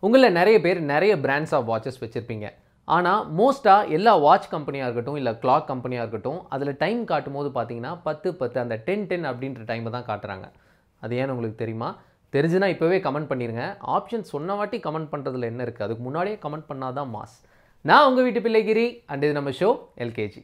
உங்களில் நிறைய பேர் நிறைய பிராண்ட்ஸ் ஆஃப் வாட்சஸ் வச்சுருப்பீங்க. ஆனால் மோஸ்ட்டாக எல்லா வாட்ச் கம்பெனியாக இருக்கட்டும் இல்லை கிளாக் கம்பெனியாக இருக்கட்டும் அதில் டைம் காட்டும் போது பார்த்தீங்கன்னா 10 அந்த 10 அப்படின்ற டைமை தான் காட்டுறாங்க. அது ஏன்னு உங்களுக்கு தெரியுமா? தெரிஞ்சுன்னா இப்போவே கமெண்ட் பண்ணிடுங்க. ஆப்ஷன் சொன்ன வாட்டி கமெண்ட் பண்ணுறதுல என்ன இருக்குது? அதுக்கு முன்னாடியே கமெண்ட் பண்ணால் தான் மாஸ். நான் உங்கள் வீட்டு பிள்ளை கிரி அண்ட் இது நம்ம ஷோ எல்கேஜி.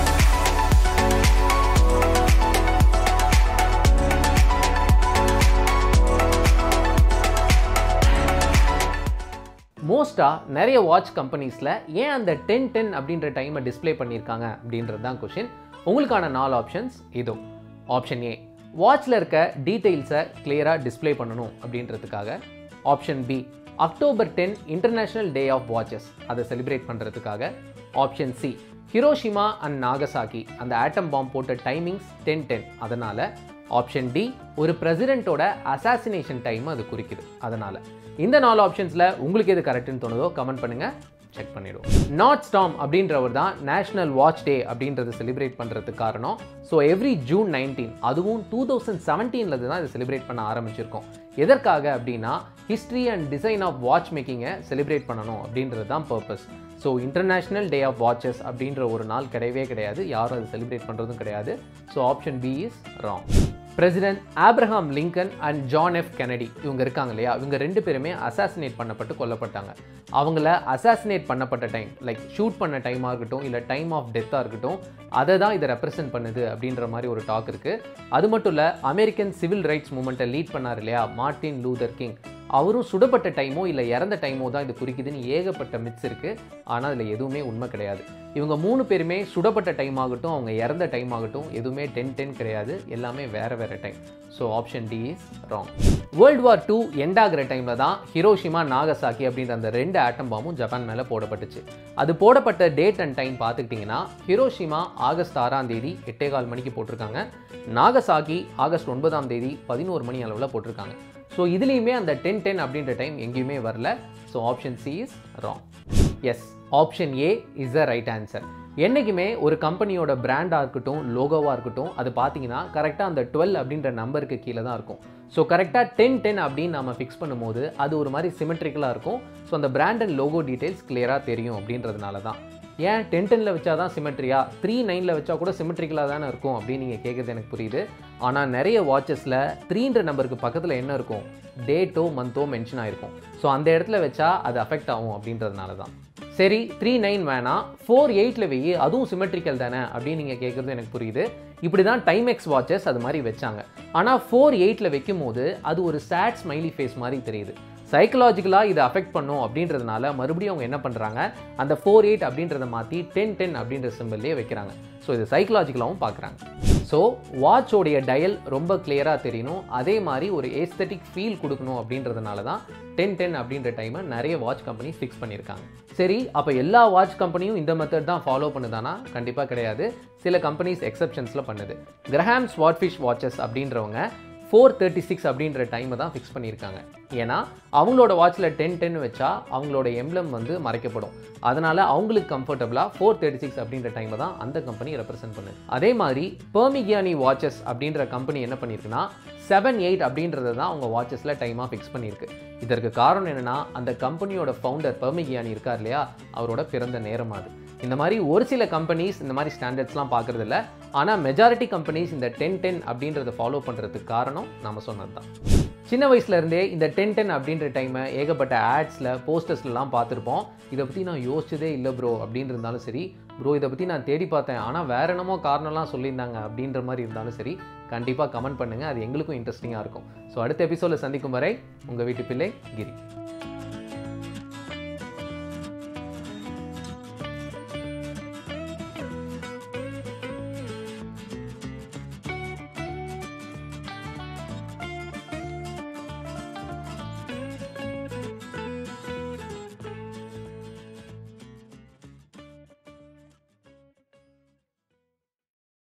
மோஸ்ட்டாக நிறைய வாட்ச் கம்பெனிஸில் ஏன் அந்த 10 அப்படின்ற டைமை டிஸ்பிளே பண்ணியிருக்காங்க அப்படின்றது தான் கொஷின். உங்களுக்கான 4 ஆப்ஷன்ஸ் இதோ. ஆப்ஷன் ஏ, வாட்சில் இருக்க டீட்டெயில்ஸை கிளியராக டிஸ்பிளே பண்ணணும் அப்படின்றதுக்காக. Option B, October 10 international day of watches, அதை செலிப்ரேட் பண்ணுறதுக்காக. Option C, Hiroshima and Nagasaki அந்த ஆட்டம் பாம் போட்ட டைமிங்ஸ் 10 அதனால். ஆப்ஷன் டி, ஒரு பிரசிடென்ட்டோட அசாசினேஷன் டைம் அது குறிக்குது அதனால். இந்த 4 ஆப்ஷன்ஸில் உங்களுக்கு எது கரெக்டுன்னு தோணுதோ கமெண்ட் பண்ணுங்கள், செக் பண்ணிவிடுவோம். நார்த் ஸ்டார்ம் அப்படின்றவர் தான் நேஷ்னல் வாட்ச் டே அப்படின்றத செலிப்ரேட் பண்ணுறதுக்கு காரணம். ஸோ எவ்ரி ஜூன் 19, அதுவும் 2017 தான் இதை செலிப்ரேட் பண்ண ஆரம்பிச்சிருக்கோம். எதற்காக அப்படின்னா history and design of watch மேக்கிங்கை செலிப்ரேட் பண்ணணும் அப்படின்றது தான் purpose. So international day of watches அப்படின்ற ஒரு நாள் கிடையவே கிடையாது, யாரும் அதை செலிப்ரேட் பண்ணுறதும் கிடையாது. So option B is wrong. President Abraham Lincoln and John F Kennedy இவங்க இருக்காங்க இல்லையா, இவங்க 2 பேருமே அசாசினேட் பண்ணப்பட்டு கொல்லப்பட்டாங்க. அவங்கள அசாசினேட் பண்ணப்பட்ட டைம், லைக் ஷூட் பண்ண டைமாக இருக்கட்டும் இல்லை டைம் ஆஃப் டெத்தாக இருக்கட்டும், அதை தான் இதை ரெப்ரசென்ட் பண்ணுது அப்படின்ற மாதிரி ஒரு டாக் இருக்குது. அது மட்டும் இல்லை, அமெரிக்கன் சிவில் ரைட்ஸ் மூமெண்ட்டை லீட் பண்ணார் இல்லையா மார்ட்டின் லூதர் கிங், அவரும் சுடப்பட்ட டைமோ இல்லை இறந்த டைமோ தான் இது குறிக்குதுன்னு ஏகப்பட்ட மித்ஸ் இருக்குது. ஆனால் அதில் எதுவுமே உண்மை கிடையாது. இவங்க 3 பேருமே சுடப்பட்ட டைம் ஆகட்டும் அவங்க இறந்த டைம் ஆகட்டும் எதுவுமே 10 கிடையாது, எல்லாமே வேறு வேறு time. So option D is wrong. World war 2 end ஆகிற டைமில் தான் ஹிரோஷிமா நாகசாகி அப்படின்ற அந்த 2 ஆட்டம் பாம்பும் ஜப்பான் மேலே போடப்பட்டுச்சு. அது போடப்பட்ட டேட் அண்ட் டைம் பார்த்துக்கிட்டிங்கன்னா ஹிரோஷிமா ஆகஸ்ட் 6 8:15 மணிக்கு போட்டிருக்காங்க. நாகசாகி ஆகஸ்ட் 9 11 மணி அளவில் போட்டிருக்காங்க. ஸோ இதுலேயுமே அந்த 10 அப்படின்ற டைம் எங்கேயுமே வரல. So option C is wrong. Yes, option A is the right answer. என்றைக்குமே ஒரு கம்பெனியோட பிராண்டாக இருக்கட்டும் லோகோவாக இருக்கட்டும் அது பார்த்தீங்கன்னா கரெக்டாக அந்த 12 அப்படின்ற நம்பருக்கு கீழே தான் இருக்கும். ஸோ கரெக்டாக 10 அப்படின்னு நம்ம ஃபிக்ஸ் பண்ணும்போது அது ஒரு மாதிரி சிமெட்ரிக்கலாக இருக்கும். ஸோ அந்த பிராண்ட் அண்ட் லோகோ டீட்டெயில்ஸ் கிளியராக தெரியும் அப்படின்றதுனால தான். ஏன் 10 வச்சா தான் சிமெட்ரியா, 39 வச்சா கூட சிமெட்ரிக்கலாக தானே இருக்கும் அப்படின்னு நீங்கள் கேட்குறது எனக்கு புரியுது. ஆனால் நிறைய வாட்சஸில் 3 நம்பருக்கு பக்கத்தில் என்ன இருக்கும், டேட்டோ மந்தோ மென்ஷன் ஆகிருக்கும். ஸோ அந்த இடத்துல வச்சா அது அஃபெக்ட் ஆகும் அப்படின்றதுனால தான். சரி 39 வேணாம் 48 வெய்யி, அதுவும் சிமெட்ரிக்கல் தானே அப்படின்னு நீங்கள் கேட்குறது எனக்கு புரியுது. இப்படி தான் டைமெக்ஸ் வாட்சஸ் அது மாதிரி வச்சாங்க. ஆனால் 48 வைக்கும் போது அது ஒரு சேட் ஸ்மைலி ஃபேஸ் மாதிரி தெரியுது. சைக்கலாஜிக்கலாக இதை அஃபெக்ட் பண்ணும் அப்படின்றதுனால மறுபடியும் அவங்க என்ன பண்ணுறாங்க, அந்த 48 அப்படின்றத மாற்றி 10 அப்படின்ற சிம்பிள்லேயே வைக்கிறாங்க. ஸோ இது சைக்கலாஜிக்கலாகவும் பார்க்குறாங்க. ஸோ வாட்சோடைய டயல் ரொம்ப கிளியராக தெரியணும், அதே மாதிரி ஒரு ஏஸ்தட்டிக் ஃபீல் கொடுக்கணும் அப்படின்றதுனால தான் 10 அப்படின்ற டைமை நிறைய வாட்ச் கம்பெனி ஃபிக்ஸ் பண்ணியிருக்காங்க. சரி, அப்போ எல்லா வாட்ச் கம்பெனியும் இந்த மெத்தட் தான் ஃபாலோ பண்ணுதானா? கண்டிப்பாக கிடையாது. சில கம்பெனிஸ் எக்ஸப்ஷன்ஸில் பண்ணுது. கிரஹாம் ஸ்வாட்ஃபிஷ் வாட்சஸ் அப்படின்றவங்க 4:36 அப்படின்ற டைமை தான் ஃபிக்ஸ் பண்ணியிருக்காங்க. ஏன்னா அவங்களோட வாட்சில் 10 வச்சா அவங்களோட எம்ப்ளம் வந்து மறைக்கப்படும். அதனால் அவங்களுக்கு கம்ஃபர்டபுளாக 4:36 அப்படின்ற டைமை தான் அந்த கம்பெனி ரெப்ரசென்ட் பண்ணுது. அதே மாதிரி பெர்மிகியானி வாட்சஸ் அப்படின்ற கம்பெனி என்ன பண்ணியிருக்குன்னா 7:8 அப்படின்றத தான் அவங்க வாட்சஸில் டைமாக ஃபிக்ஸ் பண்ணியிருக்கு. இதற்கு காரணம் என்னென்னா அந்த கம்பெனியோட ஃபவுண்டர் பெர்மிகியானி இருக்கார் இல்லையா, அவரோட பிறந்த நேரம் அது. இந்த மாதிரி ஒரு சில கம்பெனிஸ் இந்த மாதிரி ஸ்டாண்டர்ட்ஸ்லாம் பார்க்குறது இல்லை. ஆனால் மெஜாரிட்டி கம்பெனிஸ் இந்த 10 அப்படின்றத ஃபாலோ பண்ணுறதுக்கு காரணம் நம்ம சொன்னது தான். சின்ன வயசுலேருந்தே இந்த 10 அப்படின்ற டைமை ஏகப்பட்ட ஆட்ஸில் போஸ்டர்ஸ்லாம் பார்த்துருப்போம். இதை பற்றி நான் யோசிச்சதே இல்லை ப்ரோ அப்படின்னு இருந்தாலும் சரி, ப்ரோ இதை பற்றி நான் தேடி பார்த்தேன் ஆனால் வேறு என்னமோ காரணம்லாம் சொல்லியிருந்தாங்க அப்படின்ற மாதிரி இருந்தாலும் சரி, கண்டிப்பாக கமெண்ட் பண்ணுங்கள், அது எங்களுக்கும் இன்ட்ரெஸ்டிங்காக இருக்கும். ஸோ அடுத்த எபிசோடில் சந்திக்கும் வரை உங்கள் வீட்டு பிள்ளை கிரி.